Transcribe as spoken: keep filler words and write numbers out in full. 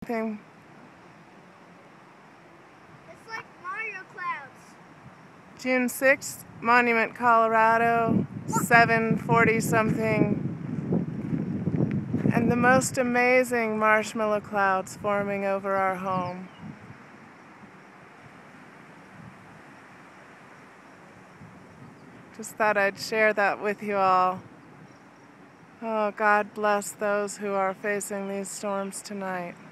Thing. It's like Mario clouds. June sixth, Monument, Colorado, seven forty something. And the most amazing marshmallow clouds forming over our home. Just thought I'd share that with you all. Oh, God bless those who are facing these storms tonight.